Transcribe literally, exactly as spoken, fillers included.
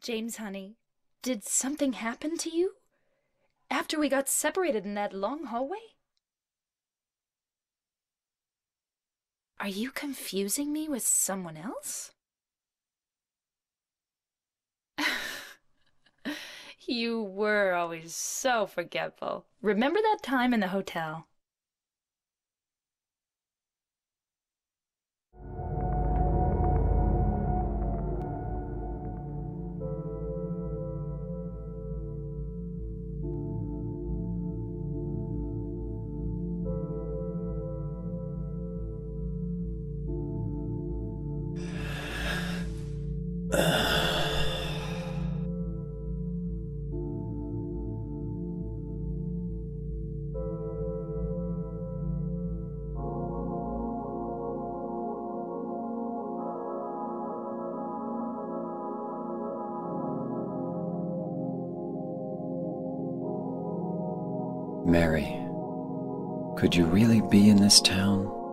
James, honey, did something happen to you? After we got separated in that long hallway? Are you confusing me with someone else? You were always so forgetful. Remember that time in the hotel? Mary, could you really be in this town?